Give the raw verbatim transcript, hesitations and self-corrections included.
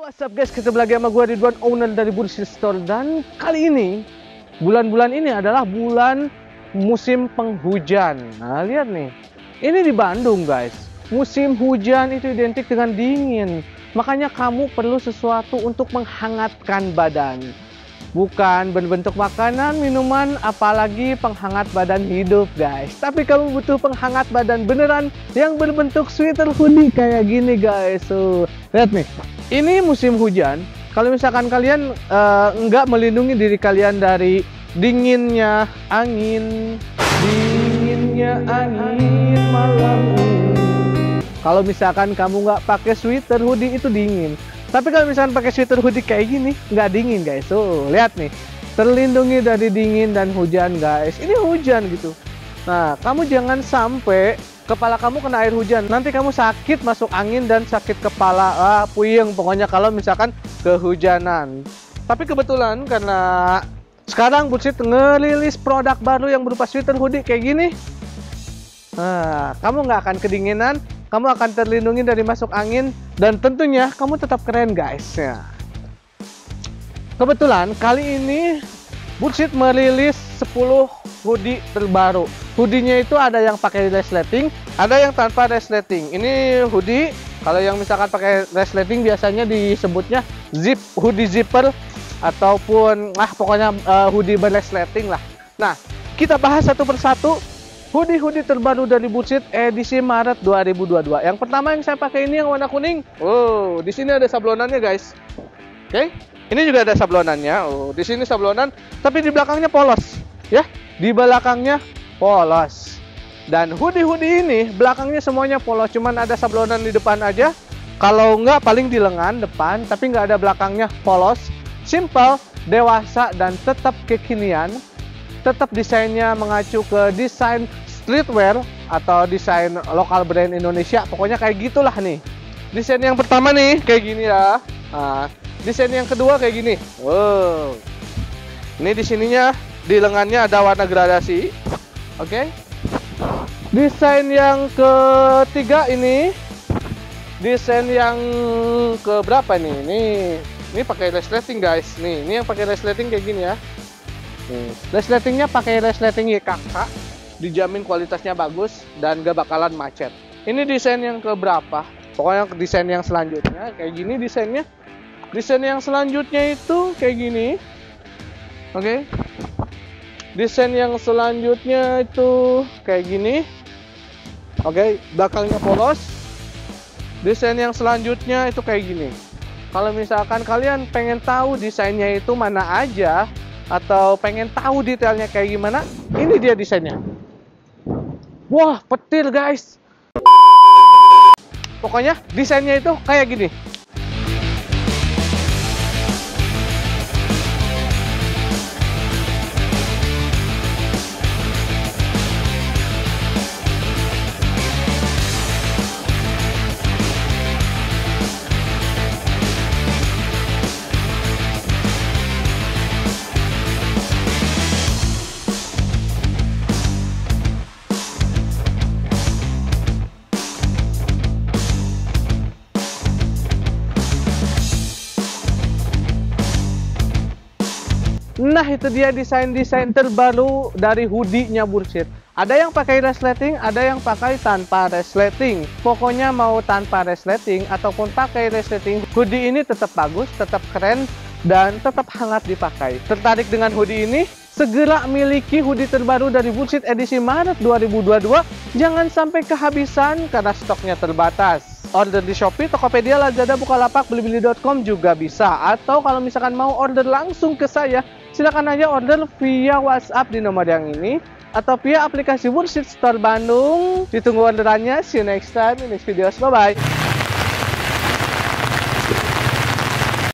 What's up guys, ketemu lagi sama gue Ridwan, owner dari Bullshit Store. Dan kali ini, bulan-bulan ini adalah bulan musim penghujan. Nah lihat nih, ini di Bandung guys. Musim hujan itu identik dengan dingin. Makanya kamu perlu sesuatu untuk menghangatkan badan. Bukan berbentuk makanan, minuman, apalagi penghangat badan hidup guys. Tapi kamu butuh penghangat badan beneran yang berbentuk sweater hoodie kayak gini guys. So, lihat nih, ini musim hujan. Kalau misalkan kalian uh, nggak melindungi diri kalian dari dinginnya angin, dinginnya angin malam ini. Kalau misalkan kamu nggak pakai sweater hoodie itu dingin. Tapi kalau misalkan pakai sweater hoodie kayak gini, nggak dingin guys. So, lihat nih, terlindungi dari dingin dan hujan guys. Ini hujan gitu. Nah, kamu jangan sampai kepala kamu kena air hujan. Nanti kamu sakit masuk angin dan sakit kepala. Ah, puyeng pokoknya kalau misalkan kehujanan. Tapi kebetulan karena sekarang Bullshit ngerilis produk baru yang berupa sweater hoodie kayak gini. Nah, kamu nggak akan kedinginan. Kamu akan terlindungi dari masuk angin dan tentunya kamu tetap keren guys ya. Kebetulan kali ini Bullshit merilis sepuluh hoodie terbaru. Hoodie-nya itu ada yang pakai resleting, ada yang tanpa resleting. Ini hoodie, kalau yang misalkan pakai resleting biasanya disebutnya zip, hoodie zipper ataupun ah pokoknya uh, hoodie berresleting lah. Nah, kita bahas satu persatu hoodie-hoodie terbaru dari Bullshit edisi Maret dua ribu dua puluh dua. Yang pertama yang saya pakai ini yang warna kuning. Oh, di sini ada sablonannya guys. Oke, okay. Ini juga ada sablonannya. Oh, di sini sablonan, tapi di belakangnya polos, ya. Di belakangnya polos. Dan hoodie-hoodie ini belakangnya semuanya polos, cuman ada sablonan di depan aja. Kalau nggak paling di lengan depan, tapi nggak ada belakangnya, polos. Simple, dewasa dan tetap kekinian. Tetap desainnya mengacu ke desain streetwear atau desain lokal brand Indonesia. Pokoknya kayak gitulah nih. Desain yang pertama nih kayak gini ya. Nah, desain yang kedua kayak gini. Wow. Ini di sininya di lengannya ada warna gradasi. Oke. Okay. Desain yang ketiga ini. Desain yang ke berapa nih? Ini ini pakai resleting guys. Nih, ini yang pakai resleting kayak gini ya. Resletingnya pakai resleting Y K K, dijamin kualitasnya bagus dan gak bakalan macet. Ini desain yang keberapa? Pokoknya desain yang selanjutnya kayak gini desainnya. Desain yang selanjutnya itu kayak gini. Oke. Okay. Desain yang selanjutnya itu kayak gini. Oke, okay. Belakangnya polos. Desain yang selanjutnya itu kayak gini. Kalau misalkan kalian pengen tahu desainnya itu mana aja, atau pengen tahu detailnya kayak gimana, ini dia desainnya. Wah, petir guys. Pokoknya desainnya itu kayak gini. Nah, itu dia desain-desain terbaru dari hoodie-nya Bullshit. Ada yang pakai resleting, ada yang pakai tanpa resleting. Pokoknya mau tanpa resleting ataupun pakai resleting, hoodie ini tetap bagus, tetap keren, dan tetap hangat dipakai. Tertarik dengan hoodie ini? Segera miliki hoodie terbaru dari Bullshit edisi Maret dua ribu dua puluh dua. Jangan sampai kehabisan karena stoknya terbatas. Order di Shopee, Tokopedia, Lazada, Bukalapak, Blibli dot com juga bisa. Atau kalau misalkan mau order langsung ke saya, silakan aja order via WhatsApp di nomor yang ini atau via aplikasi Bullshit Store Bandung. Ditunggu orderannya. See you next time in next videos. Bye bye.